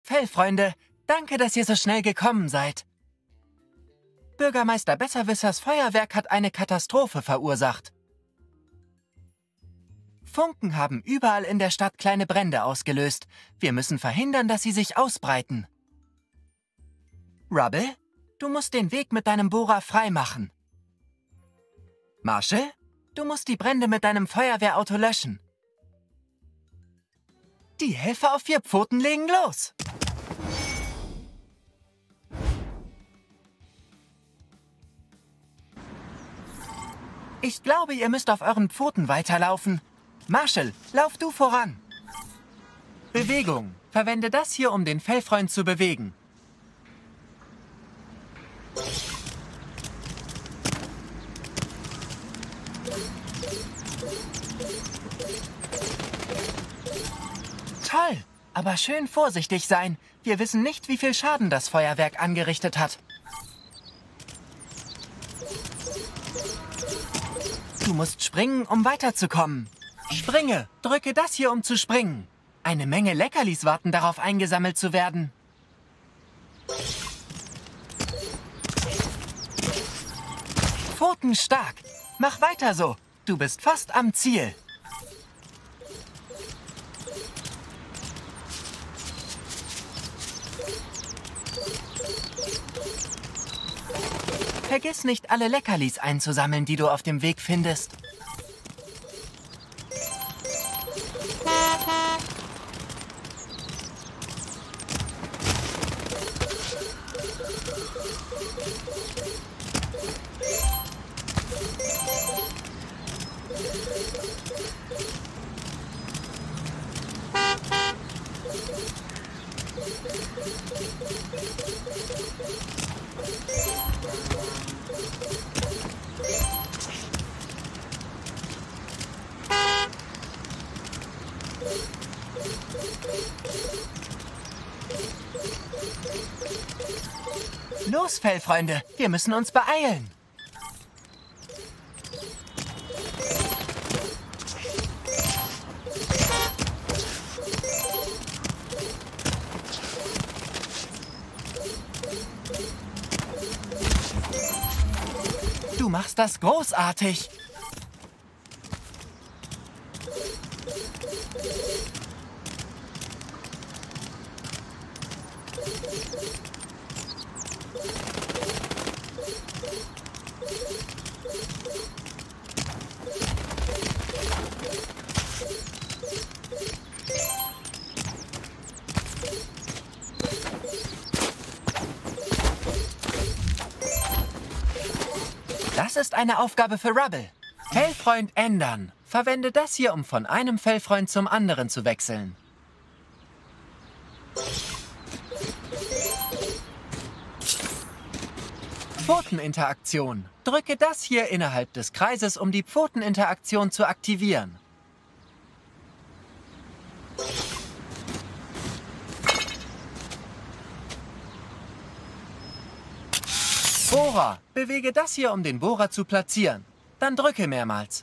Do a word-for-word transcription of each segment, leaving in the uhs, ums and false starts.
Fellfreunde, danke, dass ihr so schnell gekommen seid. Bürgermeister Besserwissers Feuerwerk hat eine Katastrophe verursacht. Funken haben überall in der Stadt kleine Brände ausgelöst. Wir müssen verhindern, dass sie sich ausbreiten. Rubble, du musst den Weg mit deinem Bohrer freimachen. Marshall, du musst die Brände mit deinem Feuerwehrauto löschen. Die Helfer auf vier Pfoten legen los. Ich glaube, ihr müsst auf euren Pfoten weiterlaufen. Marshall, lauf du voran. Bewegung. Verwende das hier, um den Fellfreund zu bewegen. Toll, aber schön vorsichtig sein. Wir wissen nicht, wie viel Schaden das Feuerwerk angerichtet hat. Du musst springen, um weiterzukommen. Springe! Drücke das hier, um zu springen. Eine Menge Leckerlis warten darauf, eingesammelt zu werden. Pfoten stark. Mach weiter so. Du bist fast am Ziel. Vergiss nicht, alle Leckerlis einzusammeln, die du auf dem Weg findest. Los, Fellfreunde, wir müssen uns beeilen. Du machst das großartig. Das ist eine Aufgabe für Rubble. Fellfreund ändern. Verwende das hier, um von einem Fellfreund zum anderen zu wechseln. Pfoteninteraktion. Drücke das hier innerhalb des Kreises, um die Pfoteninteraktion zu aktivieren. Bohrer. Bewege das hier, um den Bohrer zu platzieren. Dann drücke mehrmals.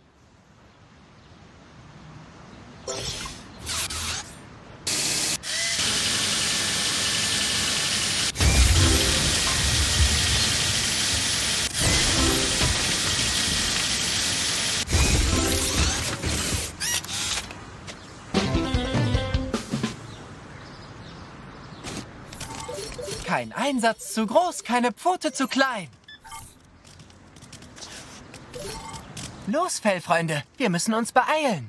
Kein Einsatz zu groß, keine Pfote zu klein. Los, Fellfreunde, wir müssen uns beeilen.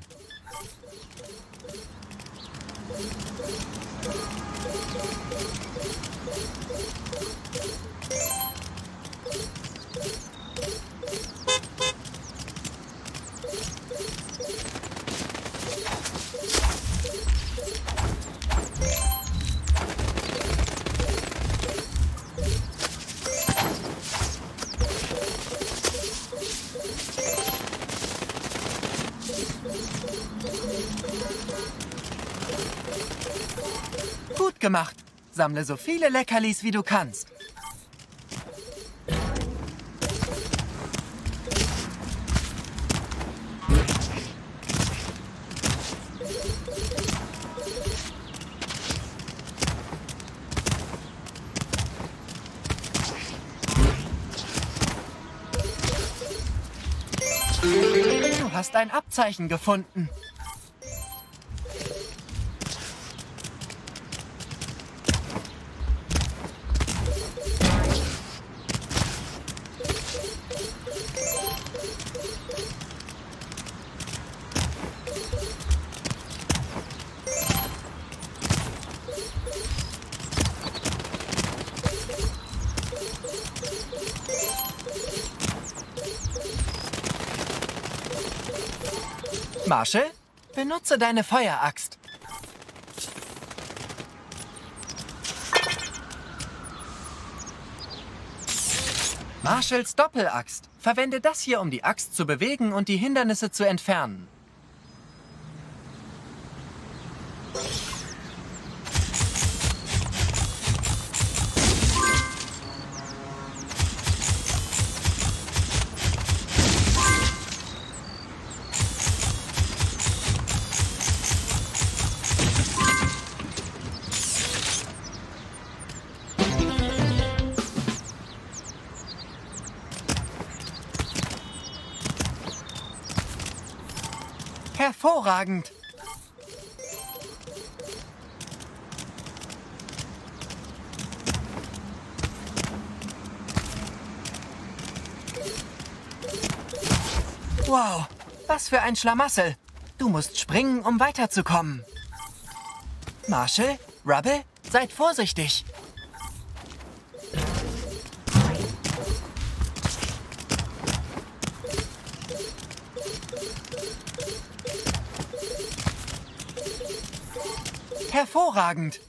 Gut gemacht. Sammle so viele Leckerlis, wie du kannst. hast ein Abzeichen gefunden. Marshall, benutze deine Feueraxt. Marshalls Doppelaxt. Verwende das hier, um die Axt zu bewegen und die Hindernisse zu entfernen. Hervorragend! Wow, was für ein Schlamassel! Du musst springen, um weiterzukommen. Marshall, Rubble, seid vorsichtig! Hervorragend!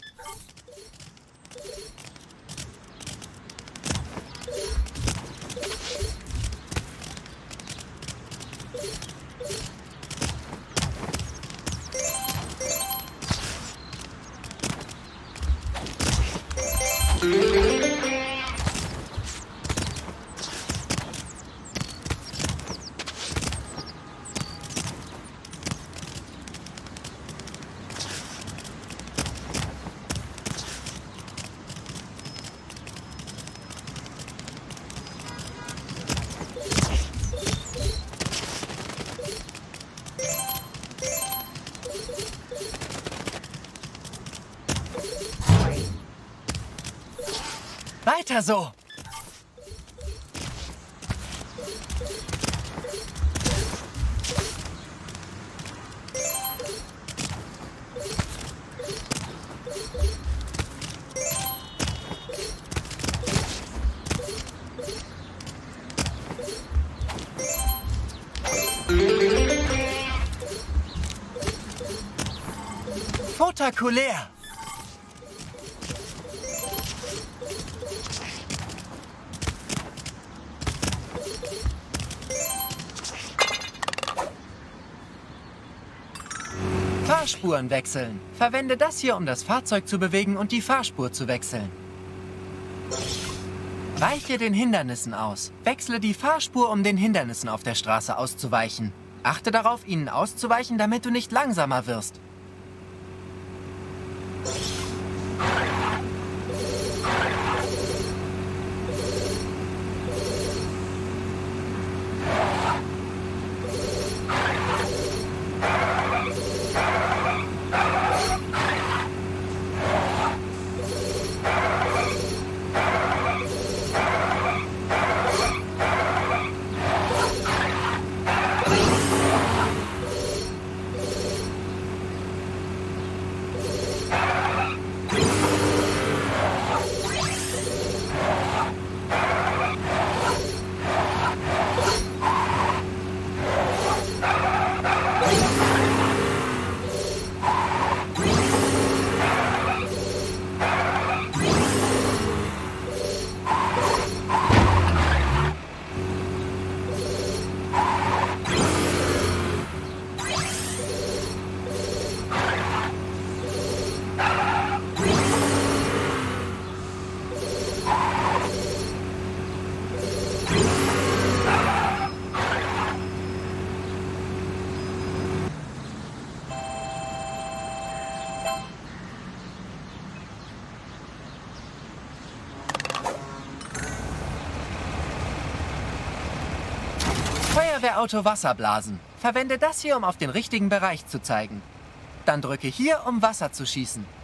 Weiter so! Spektakulär! Fahrspuren wechseln. Verwende das hier, um das Fahrzeug zu bewegen und die Fahrspur zu wechseln. Weiche den Hindernissen aus. Wechsle die Fahrspur, um den Hindernissen auf der Straße auszuweichen. Achte darauf, ihnen auszuweichen, damit du nicht langsamer wirst. Feuerwehrauto Wasserblasen. Verwende das hier, um auf den richtigen Bereich zu zeigen. Dann drücke hier, um Wasser zu schießen.